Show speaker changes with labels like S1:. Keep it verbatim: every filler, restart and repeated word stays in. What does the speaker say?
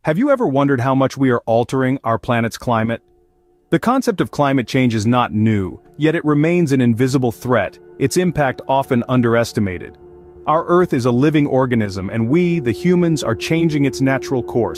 S1: Have you ever wondered how much we are altering our planet's climate? The concept of climate change is not new, yet it remains an invisible threat, its impact often underestimated. Our Earth is a living organism, and we, the humans, are changing its natural course.